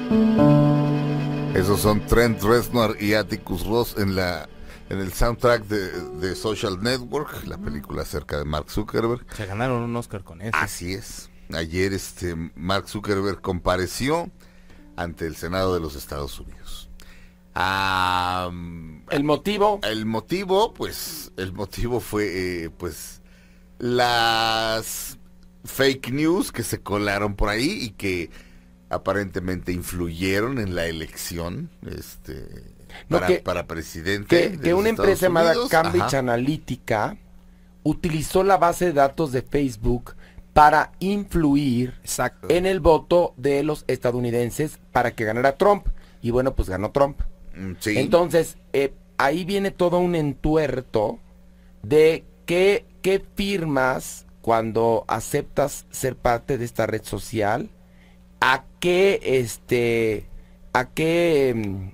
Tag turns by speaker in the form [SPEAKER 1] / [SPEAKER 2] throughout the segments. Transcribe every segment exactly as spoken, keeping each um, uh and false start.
[SPEAKER 1] Esos son Trent Reznor y Atticus Ross en la en el soundtrack de, de Social Network, la película acerca de Mark Zuckerberg.
[SPEAKER 2] Se ganaron un Oscar con eso.
[SPEAKER 1] Así es. Ayer este Mark Zuckerberg compareció ante el Senado de los Estados Unidos. Ah,
[SPEAKER 3] ¿El motivo?
[SPEAKER 1] El motivo, pues, el motivo fue, eh, pues, las fake news que se colaron por ahí y que aparentemente influyeron en la elección, este,
[SPEAKER 3] no,
[SPEAKER 1] para,
[SPEAKER 3] que,
[SPEAKER 1] para presidente.
[SPEAKER 3] Que, que una empresa llamada Cambridge Ajá. Analytica utilizó la base de datos de Facebook para influir
[SPEAKER 4] Exacto.
[SPEAKER 3] en el voto de los estadounidenses para que ganara Trump. Y bueno, pues ganó Trump.
[SPEAKER 1] Sí.
[SPEAKER 3] Entonces, eh, ahí viene todo un entuerto de qué, qué firmas cuando aceptas ser parte de esta red social, a qué, este, a qué um,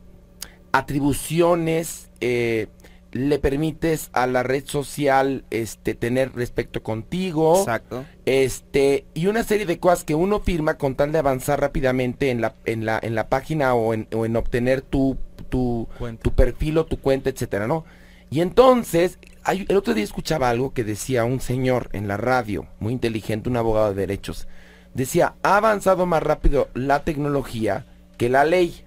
[SPEAKER 3] atribuciones eh, le permites a la red social este, tener respecto contigo.
[SPEAKER 4] Exacto.
[SPEAKER 3] Este, y una serie de cosas que uno firma con tal de avanzar rápidamente en la, en la, en la página o en, o en obtener tu, tu, tu perfil o tu cuenta, etcétera, ¿no? Y entonces, hay, el otro día escuchaba algo que decía un señor en la radio, muy inteligente, un abogado de derechos. Decía, ha avanzado más rápido la tecnología que la ley.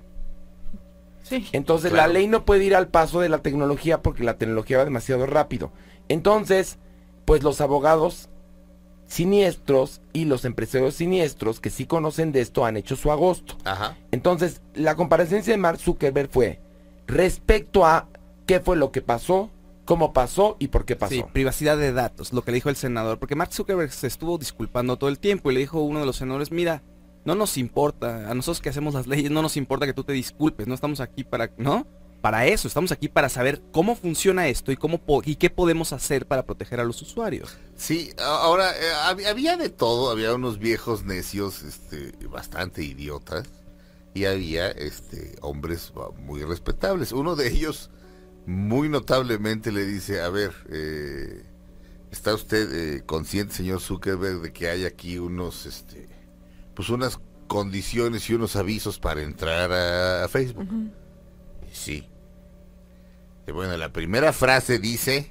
[SPEAKER 5] Sí.
[SPEAKER 3] Entonces
[SPEAKER 1] Claro.
[SPEAKER 3] la ley no puede ir al paso de la tecnología porque la tecnología va demasiado rápido. Entonces, pues los abogados siniestros y los empresarios siniestros que sí conocen de esto han hecho su agosto.
[SPEAKER 1] Ajá.
[SPEAKER 3] Entonces, la comparecencia de Mark Zuckerberg fue respecto a qué fue lo que pasó, cómo pasó y por qué pasó.
[SPEAKER 4] Sí, privacidad de datos, lo que le dijo el senador, porque Mark Zuckerberg se estuvo disculpando todo el tiempo y le dijo a uno de los senadores, mira, no nos importa, a nosotros que hacemos las leyes no nos importa que tú te disculpes, no estamos aquí para, ¿no? Para eso, estamos aquí para saber cómo funciona esto y cómo po y qué podemos hacer para proteger a los usuarios.
[SPEAKER 1] Sí, ahora, eh, hab había de todo, había unos viejos necios, este, bastante idiotas, y había, este, hombres muy respetables. Uno de ellos, muy notablemente, le dice, a ver, eh, ¿está usted eh, consciente, señor Zuckerberg, de que hay aquí unos, este, pues unas condiciones y unos avisos para entrar a, a Facebook?
[SPEAKER 5] Uh-huh.
[SPEAKER 1] Sí. Y bueno, la primera frase dice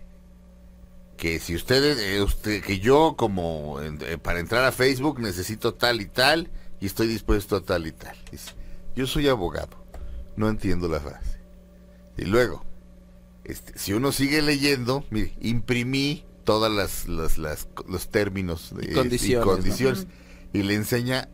[SPEAKER 1] que si ustedes, eh, usted, que yo como eh, para entrar a Facebook necesito tal y tal y estoy dispuesto a tal y tal. Dice, yo soy abogado, no entiendo la frase. Y luego, este, si uno sigue leyendo, mire, imprimí todas las, las, las los términos de,
[SPEAKER 4] y condiciones,
[SPEAKER 1] y, condiciones, ¿no? Y le enseña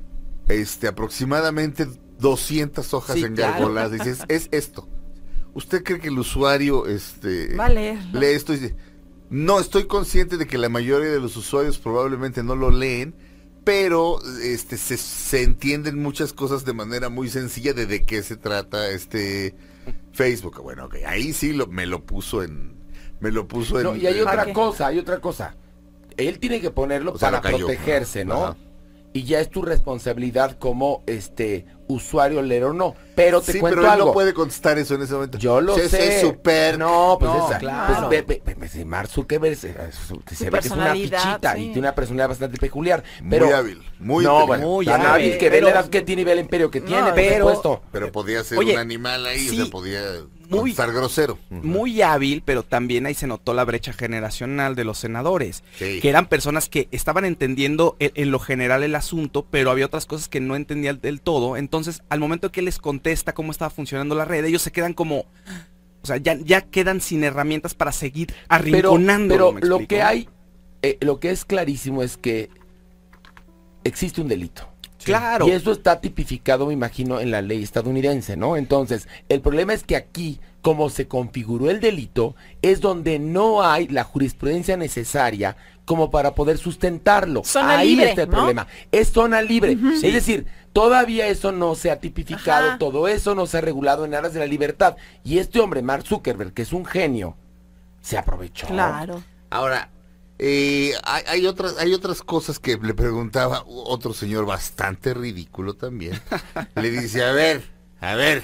[SPEAKER 1] este aproximadamente doscientas hojas
[SPEAKER 3] Sí,
[SPEAKER 1] engargoladas. Claro. Dices, es esto. ¿Usted cree que el usuario este
[SPEAKER 5] va a leer, ¿no?
[SPEAKER 1] lee esto? Y dice, no, estoy consciente de que la mayoría de los usuarios probablemente no lo leen, pero este se, se entienden muchas cosas de manera muy sencilla de de qué se trata este Facebook. Bueno, okay, ahí sí lo, me lo puso en me lo puso en
[SPEAKER 3] No, y hay otra
[SPEAKER 5] qué?
[SPEAKER 3] cosa, hay otra cosa. Él tiene que ponerlo
[SPEAKER 1] O sea,
[SPEAKER 3] para
[SPEAKER 1] lo cayó.
[SPEAKER 3] protegerse, ¿no?
[SPEAKER 1] Ajá.
[SPEAKER 3] Y ya es tu responsabilidad como este usuario leer o no. Pero te
[SPEAKER 1] sí,
[SPEAKER 3] cuento
[SPEAKER 1] pero él
[SPEAKER 3] algo.
[SPEAKER 1] no puede contestar eso en ese momento.
[SPEAKER 3] Yo lo
[SPEAKER 1] Sí,
[SPEAKER 3] sé.
[SPEAKER 1] Es súper.
[SPEAKER 3] No, pues
[SPEAKER 4] No,
[SPEAKER 3] esa,
[SPEAKER 4] claro.
[SPEAKER 3] pues, ve, ve, ve, ve, Mark Zuckerberg se, se, se ve que es una
[SPEAKER 5] personalidad,
[SPEAKER 3] fichita
[SPEAKER 5] sí.
[SPEAKER 3] y tiene una personalidad bastante peculiar. Pero,
[SPEAKER 1] muy hábil, muy
[SPEAKER 3] no,
[SPEAKER 1] inteligente.
[SPEAKER 3] bueno,
[SPEAKER 4] Muy
[SPEAKER 3] tan
[SPEAKER 4] hábil,
[SPEAKER 3] hábil que ve
[SPEAKER 4] pero-
[SPEAKER 3] la edad que tiene y ve el imperio que tiene,
[SPEAKER 4] pero-
[SPEAKER 3] por supuesto.
[SPEAKER 1] Pero podía ser
[SPEAKER 4] Oye,
[SPEAKER 1] un animal ahí,
[SPEAKER 4] sí,
[SPEAKER 1] o sea, podía
[SPEAKER 4] muy-
[SPEAKER 1] estar grosero.
[SPEAKER 4] Muy hábil, pero también ahí se notó la brecha generacional de los senadores,
[SPEAKER 1] Sí.
[SPEAKER 4] que eran personas que estaban entendiendo en, en lo general el asunto, pero había otras cosas que no entendían del todo. Entonces, al momento que él les contesta cómo estaba funcionando la red, ellos se quedan como, o sea, ya, ya quedan sin herramientas para seguir
[SPEAKER 3] Pero,
[SPEAKER 4] arrinconando.
[SPEAKER 3] pero lo que hay, eh, lo que es clarísimo es que existe un delito.
[SPEAKER 4] Claro.
[SPEAKER 3] Y eso está tipificado, me imagino, en la ley estadounidense, ¿no? Entonces, el problema es que aquí, como se configuró el delito, es donde no hay la jurisprudencia necesaria como para poder sustentarlo.
[SPEAKER 5] Zona
[SPEAKER 3] Ahí
[SPEAKER 5] libre,
[SPEAKER 3] está el
[SPEAKER 5] ¿no?
[SPEAKER 3] problema. Es zona libre.
[SPEAKER 5] Ujú.
[SPEAKER 3] Es
[SPEAKER 4] Sí.
[SPEAKER 3] decir, todavía eso no se ha tipificado,
[SPEAKER 5] Ajá.
[SPEAKER 3] todo eso no se ha regulado en aras de la libertad. Y este hombre, Mark Zuckerberg, que es un genio, se aprovechó.
[SPEAKER 5] Claro.
[SPEAKER 1] Ahora, eh, hay, hay otras hay otras cosas que le preguntaba otro señor bastante ridículo también. Le dice, a ver, a ver,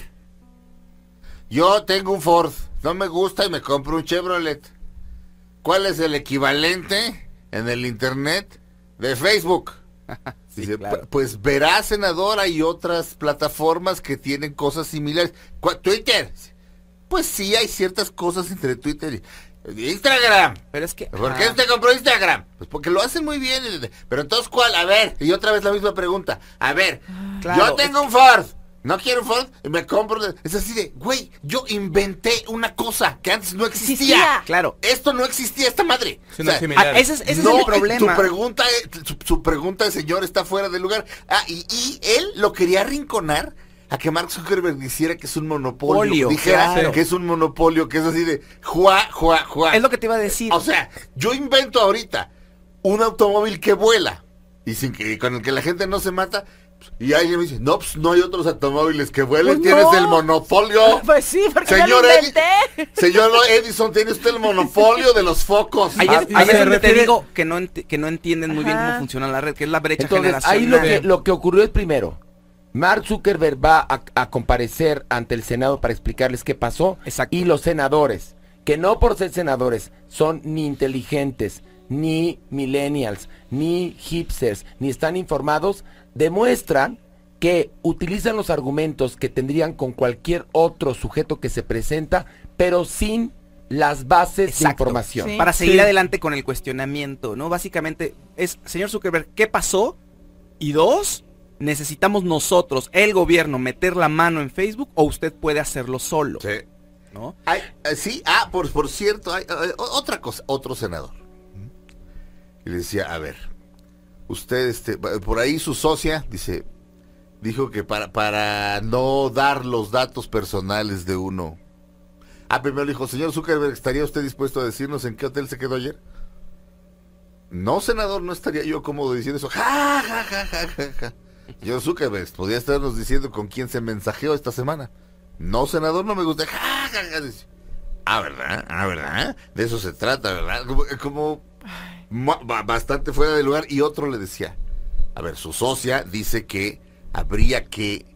[SPEAKER 1] yo tengo un Ford, no me gusta y me compro un Chevrolet. ¿Cuál es el equivalente en el internet de Facebook?
[SPEAKER 4] Sí,
[SPEAKER 1] Dice,
[SPEAKER 4] claro.
[SPEAKER 1] pues verá, senador, hay otras plataformas que tienen cosas similares. ¿Cuál? Twitter. Pues sí, hay ciertas cosas entre Twitter y Instagram.
[SPEAKER 4] Pero es que...
[SPEAKER 1] ¿Por
[SPEAKER 4] ah,
[SPEAKER 1] qué usted compró Instagram? Pues porque lo hacen muy bien. Pero entonces, ¿cuál? A ver, y otra vez la misma pregunta. A ver,
[SPEAKER 4] Claro,
[SPEAKER 1] yo tengo un Ford. No quiero un Ford y me compro. Es así de, güey, yo inventé una cosa que antes no existía.
[SPEAKER 5] Existía.
[SPEAKER 4] Claro.
[SPEAKER 1] Esto no existía, esta madre.
[SPEAKER 2] Sí, no
[SPEAKER 1] O
[SPEAKER 2] es
[SPEAKER 1] sea,
[SPEAKER 2] similar.
[SPEAKER 4] Ah, ese es, ese
[SPEAKER 1] no,
[SPEAKER 4] es el problema.
[SPEAKER 1] Tu pregunta, su, su pregunta, señor, está fuera de lugar. Ah, y, y él lo quería arrinconar a que Mark Zuckerberg dijera que es un monopolio.
[SPEAKER 4] Polio,
[SPEAKER 1] dijera
[SPEAKER 4] claro.
[SPEAKER 1] que es un monopolio, que es así de juá, juá, juá.
[SPEAKER 4] Es lo que te iba a decir.
[SPEAKER 1] O sea, yo invento ahorita un automóvil que vuela y sin que con el que la gente no se mata. Y alguien me dice, no, pues no hay otros automóviles que vuelen,
[SPEAKER 5] Pues
[SPEAKER 1] tienes
[SPEAKER 5] no.
[SPEAKER 1] el monopolio.
[SPEAKER 5] Pues sí, porque ya
[SPEAKER 1] Señor
[SPEAKER 5] lo
[SPEAKER 1] Edi-
[SPEAKER 5] inventé.
[SPEAKER 1] Señor Edison, tiene usted el monopolio de los focos.
[SPEAKER 4] Ahí
[SPEAKER 2] Ah,
[SPEAKER 4] es,
[SPEAKER 2] y
[SPEAKER 4] ahí
[SPEAKER 2] se
[SPEAKER 4] es donde te
[SPEAKER 2] refiere-
[SPEAKER 4] digo que no, ent- que no entienden muy bien
[SPEAKER 5] Ajá.
[SPEAKER 4] cómo funciona la red, que es la brecha
[SPEAKER 3] Entonces,
[SPEAKER 4] generacional.
[SPEAKER 3] ahí lo que, lo que ocurrió es primero, Mark Zuckerberg va a, a comparecer ante el Senado para explicarles qué pasó.
[SPEAKER 4] Exacto.
[SPEAKER 3] Y los senadores, que no por ser senadores son ni inteligentes, ni millennials, ni hipsters, ni están informados, demuestran que utilizan los argumentos que tendrían con cualquier otro sujeto que se presenta, pero sin las bases de
[SPEAKER 4] Exacto.
[SPEAKER 3] información.
[SPEAKER 5] Sí.
[SPEAKER 4] Para seguir
[SPEAKER 2] Sí.
[SPEAKER 4] adelante con el cuestionamiento, ¿no? Básicamente es, señor Zuckerberg, ¿qué pasó? Y dos, necesitamos nosotros, el gobierno, meter la mano en Facebook o usted puede hacerlo solo,
[SPEAKER 1] Sí.
[SPEAKER 4] ¿no?
[SPEAKER 1] Hay, eh, sí, ah, por, por cierto, hay, eh, o- otra cosa, otro senador. Y le decía, a ver, usted, este, por ahí su socia, dice, dijo que para, para no dar los datos personales de uno. Ah, primero le dijo, señor Zuckerberg, ¿estaría usted dispuesto a decirnos en qué hotel se quedó ayer? No, senador, no estaría yo cómodo diciendo eso. Ja, ja, ja, ja, ja, ja. Señor Zuckerberg, podría estarnos diciendo con quién se mensajeó esta semana. No, senador, no me gusta. Ja, ja, ja. Dice, ah, ¿verdad? Ah, ¿verdad? De eso se trata, ¿verdad? Como, como ma- ba- bastante fuera de lugar. Y otro le decía, a ver, su socia dice que habría que,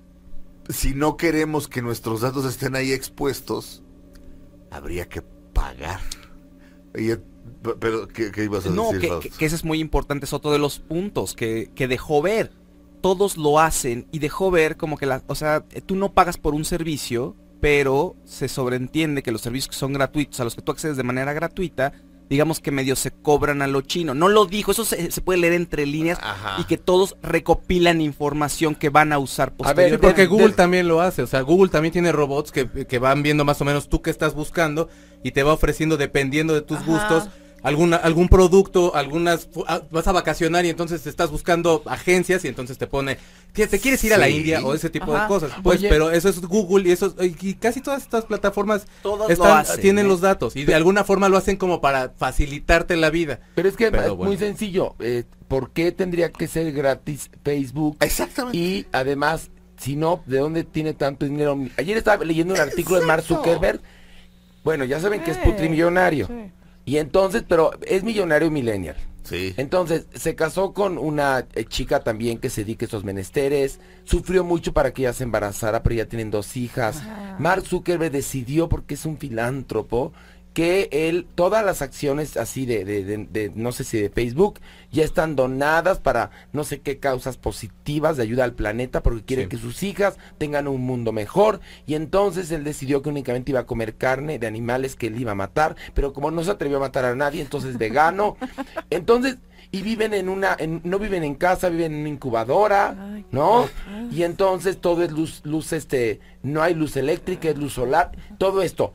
[SPEAKER 1] si no queremos que nuestros datos estén ahí expuestos, habría que pagar. Y, eh, p- pero, ¿qué, qué ibas a
[SPEAKER 4] No,
[SPEAKER 1] decir,
[SPEAKER 4] que,
[SPEAKER 1] Fausto?
[SPEAKER 4] que- que ese es muy importante, es otro de los puntos que, que dejó ver. Todos lo hacen y dejó ver como que la, o sea, tú no pagas por un servicio, pero se sobreentiende que los servicios que son gratuitos, a los que tú accedes de manera gratuita, digamos que medio se cobran a lo chino. No lo dijo, eso se, se puede leer entre líneas
[SPEAKER 1] Ajá.
[SPEAKER 4] y que todos recopilan información que van a usar
[SPEAKER 3] ver,
[SPEAKER 4] posteriormente.
[SPEAKER 2] Porque
[SPEAKER 3] de-
[SPEAKER 2] Google
[SPEAKER 3] de-
[SPEAKER 2] también lo hace, o sea, Google también tiene robots que, que van viendo más o menos tú qué estás buscando y te va ofreciendo dependiendo de tus
[SPEAKER 5] Ajá.
[SPEAKER 2] gustos alguna algún producto, algunas fu- ah, vas a vacacionar y entonces estás buscando agencias y entonces te pone ¿te, te quieres ir a la
[SPEAKER 1] Sí.
[SPEAKER 2] India o ese tipo
[SPEAKER 5] Ajá.
[SPEAKER 2] de cosas? Pues,
[SPEAKER 3] Oye.
[SPEAKER 2] pero eso es Google y eso es- y casi todas estas plataformas
[SPEAKER 4] Todos
[SPEAKER 2] están-
[SPEAKER 4] lo hacen,
[SPEAKER 2] tienen
[SPEAKER 4] ¿eh?
[SPEAKER 2] los datos y de alguna forma lo hacen como para facilitarte la vida.
[SPEAKER 3] Pero es que
[SPEAKER 2] Pero
[SPEAKER 3] es
[SPEAKER 2] bueno.
[SPEAKER 3] muy sencillo. eh, ¿Por qué tendría que ser gratis Facebook?
[SPEAKER 1] Exactamente.
[SPEAKER 3] Y además, si no, ¿de dónde tiene tanto dinero? Ayer estaba leyendo un artículo de Mark
[SPEAKER 1] Exacto.
[SPEAKER 3] Zuckerberg. Bueno, ya saben que es
[SPEAKER 5] Eh,
[SPEAKER 3] putrimillonario.
[SPEAKER 5] sí.
[SPEAKER 3] Y entonces, pero es millonario millennial.
[SPEAKER 1] Sí.
[SPEAKER 3] Entonces, se casó con una eh, chica también que se dedica a esos menesteres. Sufrió mucho para que ella se embarazara, pero ya tienen dos hijas.
[SPEAKER 5] Ajá.
[SPEAKER 3] Mark Zuckerberg decidió, porque es un filántropo, que él, todas las acciones así de, de, de- de, no sé si de Facebook, ya están donadas para no sé qué causas positivas de ayuda al planeta, porque quiere
[SPEAKER 2] Sí.
[SPEAKER 3] que sus hijas tengan un mundo mejor. Y entonces él decidió que únicamente iba a comer carne de animales que él iba a matar, pero como no se atrevió a matar a nadie, entonces vegano. Entonces, y viven en una, en- no viven en casa, viven en una incubadora,
[SPEAKER 5] Ay,
[SPEAKER 3] ¿no?
[SPEAKER 5] ay.
[SPEAKER 3] Y entonces todo es luz, luz este, no hay luz eléctrica, es luz solar, todo esto.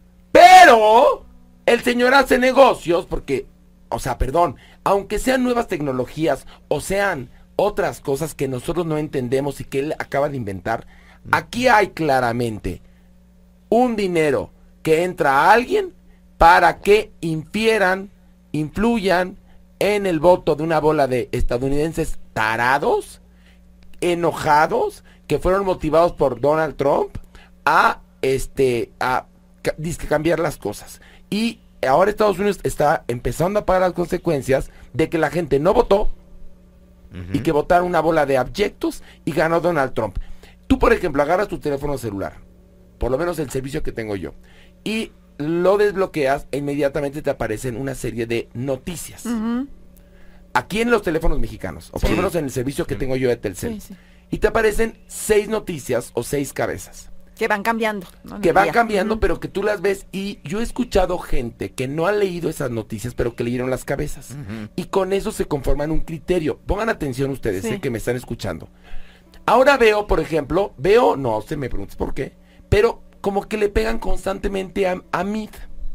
[SPEAKER 3] Pero el señor hace negocios porque, o sea, perdón, aunque sean nuevas tecnologías o sean otras cosas que nosotros no entendemos y que él acaba de inventar, aquí hay claramente un dinero que entra a alguien para que infieran, influyan en el voto de una bola de estadounidenses tarados, enojados, que fueron motivados por Donald Trump a este a ca- dizque cambiar las cosas. Y ahora Estados Unidos está empezando a pagar las consecuencias de que la gente no votó y que votaron una bola de abyectos y ganó Donald Trump. Tú, por ejemplo, agarras tu teléfono celular, por lo menos el servicio que tengo yo, y lo desbloqueas e inmediatamente te aparecen una serie de noticias.
[SPEAKER 5] Ujú.
[SPEAKER 3] aquí en los teléfonos mexicanos, o por lo
[SPEAKER 1] Sí.
[SPEAKER 3] menos en el servicio que tengo yo de Telcel,
[SPEAKER 5] Sí, sí.
[SPEAKER 3] y te aparecen seis noticias o seis cabezas.
[SPEAKER 5] Que van cambiando. ¿no? En
[SPEAKER 3] Que
[SPEAKER 5] el
[SPEAKER 3] van
[SPEAKER 5] día.
[SPEAKER 3] cambiando,
[SPEAKER 5] Ujú.
[SPEAKER 3] pero que tú las ves. Y yo he escuchado gente que no ha leído esas noticias, pero que leyeron las cabezas.
[SPEAKER 1] Ujú.
[SPEAKER 3] Y con eso se conforman un criterio. Pongan atención ustedes,
[SPEAKER 5] Sí.
[SPEAKER 3] eh, que me están escuchando. Ahora veo, por ejemplo, veo, no se me preguntes por qué, pero como que le pegan constantemente a, a Meet.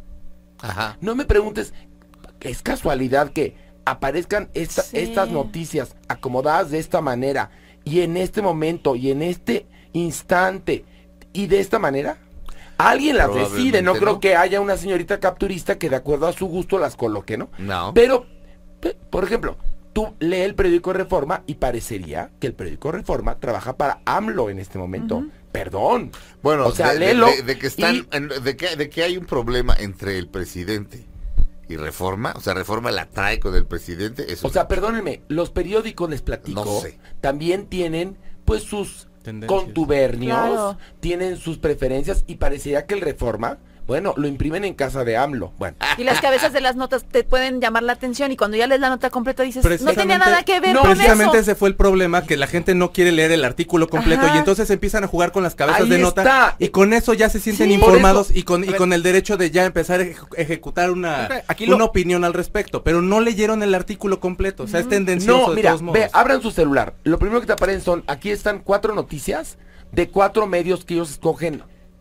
[SPEAKER 1] Ajá.
[SPEAKER 3] No me preguntes, es casualidad que aparezcan esta-
[SPEAKER 5] Sí.
[SPEAKER 3] estas noticias acomodadas de esta manera, y en este momento, y en este instante, y de esta manera. Alguien las decide,
[SPEAKER 1] Probablemente
[SPEAKER 3] no creo
[SPEAKER 1] no.
[SPEAKER 3] que haya una señorita capturista que de acuerdo a su gusto las coloque, ¿no?
[SPEAKER 1] No.
[SPEAKER 3] Pero, pe- por ejemplo, tú lees el periódico Reforma y parecería que el periódico Reforma trabaja para AMLO en este momento.
[SPEAKER 5] Ujú.
[SPEAKER 3] Perdón.
[SPEAKER 1] Bueno,
[SPEAKER 3] o sea,
[SPEAKER 1] de, de-
[SPEAKER 3] léelo
[SPEAKER 1] de- de que están,
[SPEAKER 3] y-
[SPEAKER 1] en- de, que, de que hay un problema entre el presidente y Reforma, o sea, Reforma la trae con el presidente, eso
[SPEAKER 3] O sea, perdónenme, los periódicos, les platico,
[SPEAKER 1] No sé.
[SPEAKER 3] también tienen pues sus
[SPEAKER 2] Tendencias.
[SPEAKER 3] contubernios,
[SPEAKER 5] Claro.
[SPEAKER 3] tienen sus preferencias, y parecería que el Reforma, bueno, lo imprimen en casa de AMLO. Bueno,
[SPEAKER 5] Y las cabezas de las notas te pueden llamar la atención y cuando ya lees la nota completa dices, no tenía
[SPEAKER 2] Precisamente-
[SPEAKER 5] nada que ver
[SPEAKER 3] No,
[SPEAKER 5] con
[SPEAKER 2] Precisamente
[SPEAKER 5] eso.
[SPEAKER 2] ese fue el problema, que la gente no quiere leer el artículo completo
[SPEAKER 5] Ajá.
[SPEAKER 2] y entonces empiezan a jugar con las cabezas
[SPEAKER 3] Ahí
[SPEAKER 2] de nota
[SPEAKER 3] está.
[SPEAKER 2] y con eso ya se sienten
[SPEAKER 3] Sí,
[SPEAKER 2] informados
[SPEAKER 3] por eso.
[SPEAKER 2] y con, y con el derecho de ya empezar a eje- ejecutar una,
[SPEAKER 4] Ok, aquí lo-
[SPEAKER 2] una opinión al respecto, pero no leyeron el artículo completo, o sea, es tendencioso
[SPEAKER 3] no,
[SPEAKER 2] de
[SPEAKER 3] mira,
[SPEAKER 2] todos modos.
[SPEAKER 3] ve, abran su celular. Lo primero que te aparecen son, aquí están cuatro noticias de cuatro medios que ellos escogen,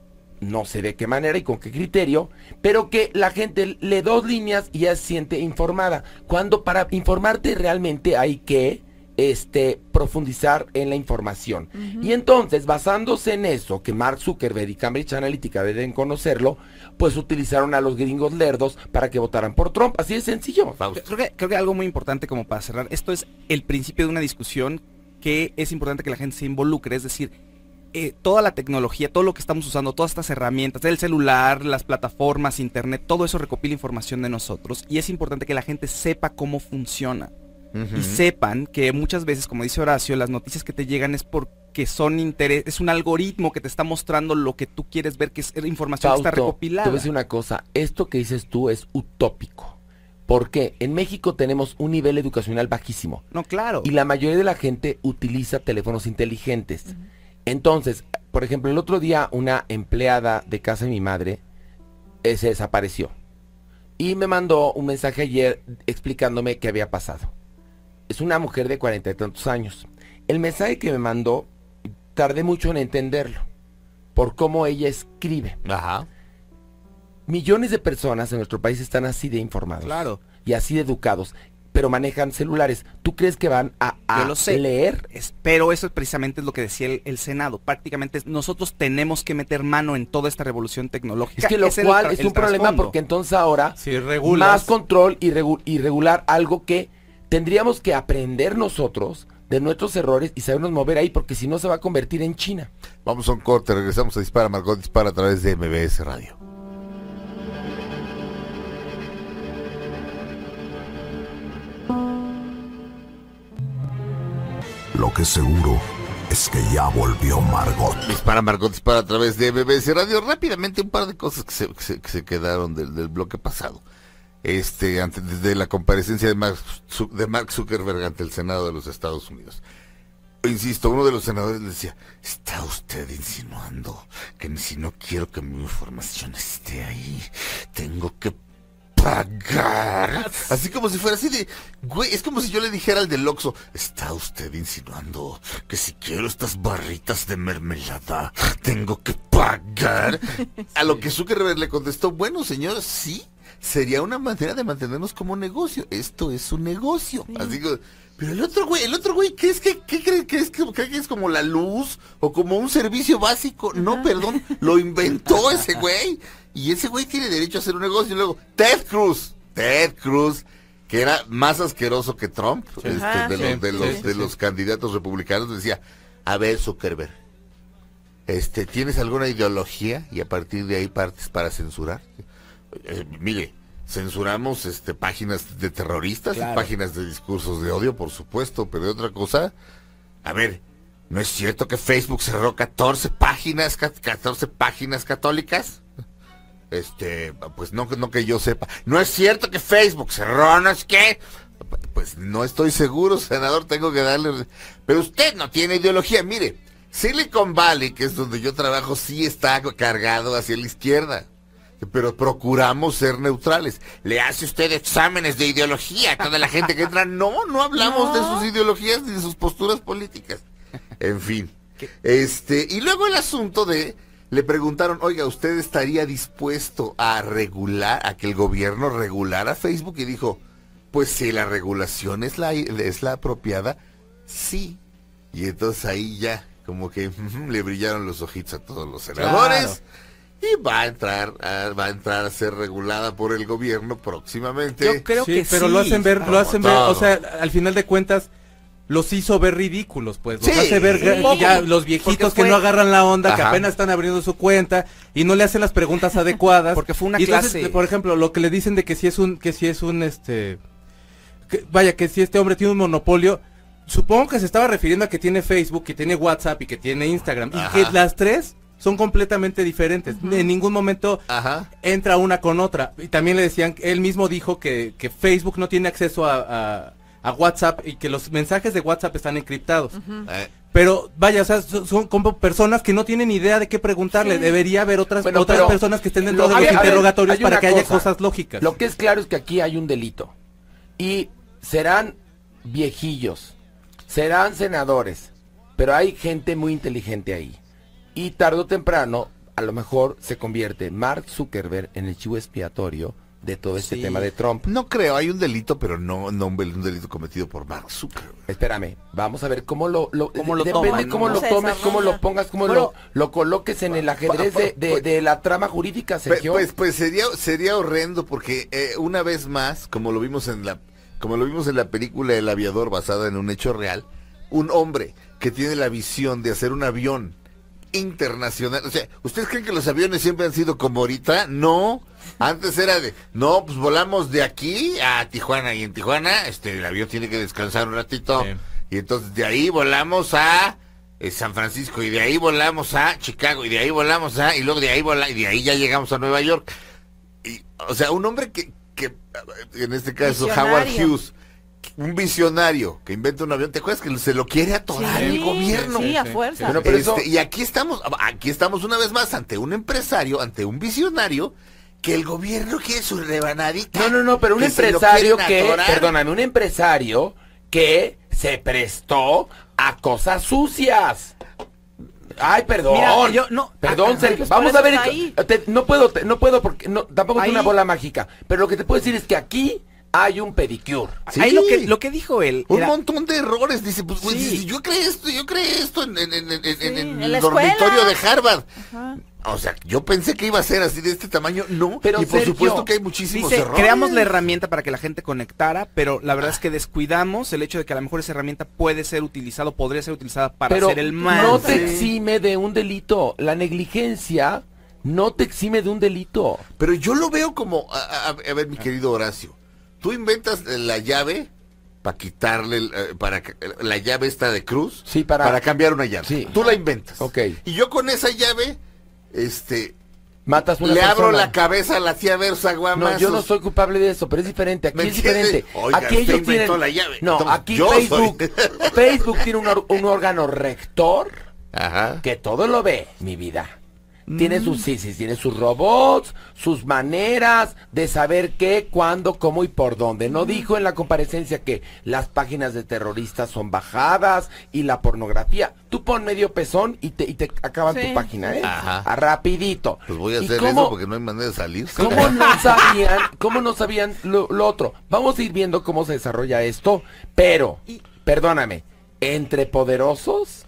[SPEAKER 3] no sé de qué manera y con qué criterio, pero que la gente lee dos líneas y ya se siente informada. Cuando para informarte realmente hay que este profundizar en la información. Y entonces, basándose en eso, que Mark Zuckerberg y Cambridge Analytica deben conocerlo, pues utilizaron a los gringos lerdos para que votaran por Trump. Así de sencillo.
[SPEAKER 1] Fausto.
[SPEAKER 4] Creo que, creo que algo muy importante como para cerrar, esto es el principio de una discusión que es importante que la gente se involucre, es decir, eh, toda la tecnología, todo lo que estamos usando, todas estas herramientas, el celular, las plataformas, internet, todo eso recopila información de nosotros y es importante que la gente sepa cómo funciona.
[SPEAKER 1] Ujú.
[SPEAKER 4] Y sepan que muchas veces, como dice Horacio, las noticias que te llegan es porque son interés, es un algoritmo que te está mostrando lo que tú quieres ver, que es información que está
[SPEAKER 3] Fausto,
[SPEAKER 4] recopilada.
[SPEAKER 3] te voy a decir una cosa, esto que dices tú es utópico. Porque en México tenemos un nivel educacional bajísimo
[SPEAKER 4] No, claro.
[SPEAKER 3] y la mayoría de la gente utiliza teléfonos inteligentes. Entonces, por ejemplo, el otro día una empleada de casa de mi madre eh, se desapareció y me mandó un mensaje ayer explicándome qué había pasado. Es una mujer de cuarenta y tantos años. El mensaje que me mandó, tardé mucho en entenderlo, por cómo ella escribe.
[SPEAKER 1] Ajá.
[SPEAKER 3] Millones de personas en nuestro país están así de informados.
[SPEAKER 4] Claro.
[SPEAKER 3] Y así de educados, pero manejan celulares. ¿Tú crees que van a, a
[SPEAKER 4] Yo lo sé.
[SPEAKER 3] leer?
[SPEAKER 4] Es- pero eso es precisamente lo que decía el, el Senado. Prácticamente es- nosotros tenemos que meter mano en toda esta revolución tecnológica.
[SPEAKER 3] Es que lo
[SPEAKER 4] el
[SPEAKER 3] cual
[SPEAKER 4] tra-
[SPEAKER 3] es
[SPEAKER 4] el
[SPEAKER 3] un problema
[SPEAKER 4] trasfondo.
[SPEAKER 3] porque entonces ahora
[SPEAKER 2] Si regulas,
[SPEAKER 3] más control y, regu- y regular algo que tendríamos que aprender nosotros de nuestros errores y sabernos mover ahí, porque si no se va a convertir en China.
[SPEAKER 1] Vamos a un corte, regresamos a Dispara, Margot Dispara a través de M B S Radio.
[SPEAKER 6] Lo que es seguro es que ya volvió Margot.
[SPEAKER 1] Dispara, Margot Dispara a través de M B S Radio. Rápidamente un par de cosas que se, que se, que se quedaron del, del bloque pasado. Este, antes de la comparecencia de Mark, Zu- de Mark Zuckerberg ante el Senado de los Estados Unidos. Insisto, uno de los senadores le decía, ¿está usted insinuando que si no quiero que mi información esté ahí, tengo que pagar? Así como si fuera así de, güey, es como si yo le dijera al del Oxxo, ¿está usted insinuando que si quiero estas barritas de mermelada, tengo que pagar? A lo que Zuckerberg le contestó, bueno, señor, sí, sería una manera de mantenernos como negocio. Esto es un negocio. Así que, pero el otro güey, el otro güey, ¿qué es que, qué cree que es que, cree que es como la luz o como un servicio básico? No, perdón, lo inventó ese güey. Y ese güey tiene derecho a hacer un negocio. Y luego, Ted Cruz, Ted Cruz, que era más asqueroso que Trump, este,
[SPEAKER 5] Ajá.
[SPEAKER 1] de,
[SPEAKER 2] Sí,
[SPEAKER 1] los, de,
[SPEAKER 2] sí,
[SPEAKER 1] los,
[SPEAKER 2] sí,
[SPEAKER 1] de
[SPEAKER 2] sí.
[SPEAKER 1] los candidatos republicanos, decía, a ver, Zuckerberg, este, ¿tienes alguna ideología? Y a partir de ahí partes para censurar. Eh, mire, censuramos este páginas de terroristas
[SPEAKER 4] Claro.
[SPEAKER 1] y páginas de discursos de odio, por supuesto, pero de otra cosa, a ver, ¿no es cierto que Facebook cerró catorce páginas, ca- catorce páginas católicas? Este, pues no, no que yo sepa. ¿No es cierto que Facebook cerró, no es qué? Pues no estoy seguro, senador, tengo que darle... Pero usted no tiene ideología, mire, Silicon Valley, que es donde yo trabajo, sí está cargado hacia la izquierda, pero procuramos ser neutrales. ¿Le hace usted exámenes de ideología a toda la gente que entra? No, no hablamos no. de sus ideologías ni de sus posturas políticas. En fin, este, y luego el asunto de... Le preguntaron, oiga, ¿usted estaría dispuesto a regular, a que el gobierno regulara Facebook? Y dijo, pues si la regulación es la, es la apropiada, sí. Y entonces ahí ya, como que uh, le brillaron los ojitos a todos los senadores. Claro. Y va a entrar, a, va a entrar a ser regulada por el gobierno próximamente.
[SPEAKER 2] Yo creo sí, que pero sí. lo hacen ver, lo hacen ver, o sea, al final de cuentas, los hizo ver ridículos, pues, los sí, hace ver ya los viejitos fue... que no agarran la onda, Ajá. que apenas están abriendo su cuenta y no le hacen las preguntas adecuadas.
[SPEAKER 4] Porque fue una
[SPEAKER 2] y
[SPEAKER 4] clase.
[SPEAKER 2] Entonces, por ejemplo, lo que le dicen de que si es un, que si es un, este, que, vaya, que si este hombre tiene un monopolio, supongo que se estaba refiriendo a que tiene Facebook, que tiene WhatsApp y que tiene Instagram, Ajá. y que las tres son completamente diferentes. Uh-huh. En ningún momento Ajá. entra una con otra. Y también le decían, él mismo dijo que, que Facebook no tiene acceso a, a a WhatsApp y que los mensajes de WhatsApp están encriptados. Uh-huh. eh. Pero vaya, o sea, son, son como personas que no tienen idea de qué preguntarle. Sí. Debería haber otras bueno, otras personas que estén dentro de los interrogatorios para que cosa. haya cosas lógicas.
[SPEAKER 3] Lo que es claro es que aquí hay un delito. Y serán viejillos, serán senadores, pero hay gente muy inteligente ahí. Y tarde o temprano, a lo mejor se convierte Mark Zuckerberg en el chivo expiatorio de todo este sí. tema de Trump.
[SPEAKER 1] No creo, hay un delito, pero no, no un delito cometido por Mark Zuckerberg.
[SPEAKER 3] Espérame, vamos a ver cómo lo, lo
[SPEAKER 4] ¿Cómo lo
[SPEAKER 3] depende
[SPEAKER 4] toman,
[SPEAKER 3] cómo
[SPEAKER 4] no?
[SPEAKER 3] lo tomes, cómo lo pongas, cómo bueno, lo, lo coloques en el ajedrez de, de, de la trama jurídica, Sergio.
[SPEAKER 1] Pues, pues sería, sería horrendo porque eh, una vez más, como lo vimos en la, como lo vimos en la película El Aviador, basada en un hecho real, un hombre que tiene la visión de hacer un avión internacional, o sea, ¿ustedes creen que los aviones siempre han sido como ahorita? No, antes era de, no, pues volamos de aquí a Tijuana, y en Tijuana, este, el avión tiene que descansar un ratito, sí. y entonces de ahí volamos a eh, San Francisco, y de ahí volamos a Chicago, y de ahí volamos a, y luego de ahí volamos, y de ahí ya llegamos a Nueva York, y, o sea, un hombre que, que en este caso, Visionario. Howard Hughes, un visionario que inventa un avión, ¿te acuerdas que se lo quiere atorar sí, el gobierno?
[SPEAKER 5] Sí, a fuerza.
[SPEAKER 1] Bueno, pero este, eso... Y aquí estamos, aquí estamos una vez más ante un empresario, ante un visionario, que el gobierno quiere su rebanadita.
[SPEAKER 3] No, no, no, pero un empresario que, perdóname, un empresario que se prestó a cosas sucias. Ay, perdón. Mira, yo, no, perdón, Sergio. Pues vamos a ver. Te, no puedo, te, no puedo porque no, tampoco es una bola mágica. Pero lo que te puedo decir es que aquí hay un pedicure.
[SPEAKER 4] Sí. Ahí lo que, lo que dijo él.
[SPEAKER 1] Un
[SPEAKER 4] era...
[SPEAKER 1] montón de errores. Dice, pues, pues sí. yo creé esto, yo creé esto en, en, en, en, sí, en, en el dormitorio de Harvard. Ajá. O sea, yo pensé que iba a ser así de este tamaño, no.
[SPEAKER 3] Pero
[SPEAKER 1] y por
[SPEAKER 3] Sergio,
[SPEAKER 1] supuesto que hay muchísimos dice, errores.
[SPEAKER 4] Creamos la herramienta para que la gente conectara, pero la verdad ah. es que descuidamos el hecho de que a lo mejor esa herramienta puede ser utilizada, podría ser utilizada para
[SPEAKER 3] pero
[SPEAKER 4] hacer el mal.
[SPEAKER 3] No te exime de un delito. La negligencia no te exime de un delito.
[SPEAKER 1] Pero yo lo veo como, a, a, a ver, mi querido Horacio. Tú inventas la llave para quitarle, eh, para la llave esta de cruz,
[SPEAKER 3] sí, para,
[SPEAKER 1] para cambiar una llave.
[SPEAKER 3] Sí.
[SPEAKER 1] Tú la inventas.
[SPEAKER 3] Ok.
[SPEAKER 1] Y yo con esa llave, este,
[SPEAKER 3] matas una
[SPEAKER 1] le
[SPEAKER 3] persona.
[SPEAKER 1] abro la cabeza a la tía Versa Guamazos.
[SPEAKER 3] No, yo no soy culpable de eso, pero es diferente. Aquí es diferente.
[SPEAKER 1] Oiga,
[SPEAKER 3] aquí ellos tienen
[SPEAKER 1] la llave.
[SPEAKER 3] No,
[SPEAKER 1] Entonces,
[SPEAKER 3] aquí Facebook, Facebook tiene un, or, un órgano rector. Ajá. Que todo lo ve, mi vida. Tiene sus sí, sí, tiene sus robots, sus maneras de saber qué, cuándo, cómo y por dónde. No dijo en la comparecencia que las páginas de terroristas son bajadas y la pornografía. Tú pon medio pezón y te, y te acaban sí. tu página, ¿eh? Ajá. A rapidito.
[SPEAKER 1] Pues voy a hacer cómo, eso porque no hay manera de salir.
[SPEAKER 3] ¿Cómo no sabían, cómo no sabían lo, lo otro? Vamos a ir viendo cómo se desarrolla esto, pero, perdóname, entre poderosos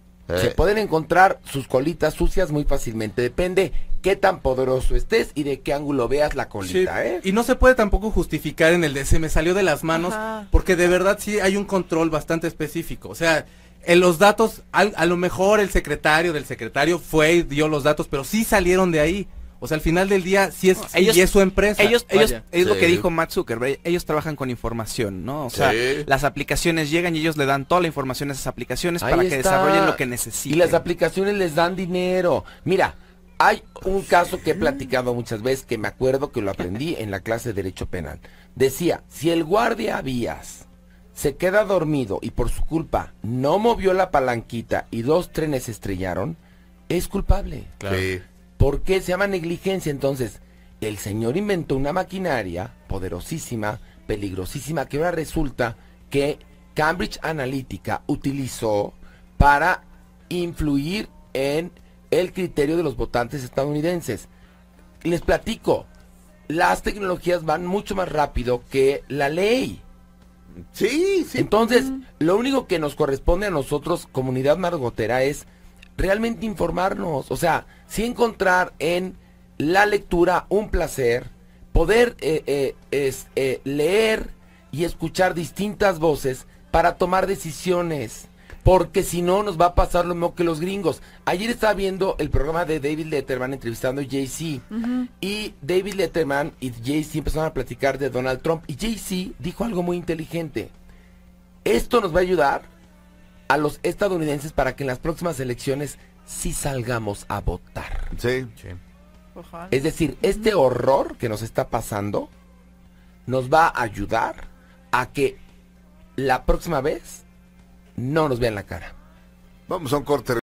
[SPEAKER 3] se pueden encontrar sus colitas sucias muy fácilmente. Depende qué tan poderoso estés y de qué ángulo veas la colita, sí. ¿eh?
[SPEAKER 2] Y no se puede tampoco justificar en el de se me salió de las manos, Ajá. porque de verdad sí hay un control bastante específico. O sea, en los datos, a, a lo mejor el secretario del secretario fue y dio los datos, pero sí salieron de ahí. O sea, al final del día, sí es, ellos, sí es su empresa.
[SPEAKER 4] Ellos, ellos es sí. lo que dijo Mark Zuckerberg, ellos trabajan con información, ¿no? O sea, sí. las aplicaciones llegan y ellos le dan toda la información a esas aplicaciones Ahí para está. que desarrollen lo que necesiten.
[SPEAKER 3] Y las aplicaciones les dan dinero. Mira, hay un caso que he platicado muchas veces, que me acuerdo que lo aprendí en la clase de Derecho Penal. Decía, si el guardia vías se queda dormido y por su culpa no movió la palanquita y dos trenes se estrellaron, es culpable.
[SPEAKER 1] Claro. Sí.
[SPEAKER 3] ¿Por qué? Se llama negligencia. Entonces, el señor inventó una maquinaria poderosísima, peligrosísima, que ahora resulta que Cambridge Analytica utilizó para influir en el criterio de los votantes estadounidenses. Les platico, las tecnologías van mucho más rápido que la ley.
[SPEAKER 1] Sí, sí.
[SPEAKER 3] Entonces, mm. lo único que nos corresponde a nosotros, comunidad margotera, es realmente informarnos. O sea, sí encontrar en la lectura un placer, poder eh, eh, es, eh, leer y escuchar distintas voces para tomar decisiones. Porque si no, nos va a pasar lo mismo que los gringos. Ayer estaba viendo el programa de David Letterman entrevistando a Jay-Z. Uh-huh. Y David Letterman y Jay-Z empezaron a platicar de Donald Trump. Y Jay-Z dijo algo muy inteligente. Esto nos va a ayudar a los estadounidenses para que en las próximas elecciones sí salgamos a votar.
[SPEAKER 1] Sí. sí.
[SPEAKER 3] Es decir, este horror que nos está pasando nos va a ayudar a que la próxima vez no nos vean la cara.
[SPEAKER 1] Vamos a un corte.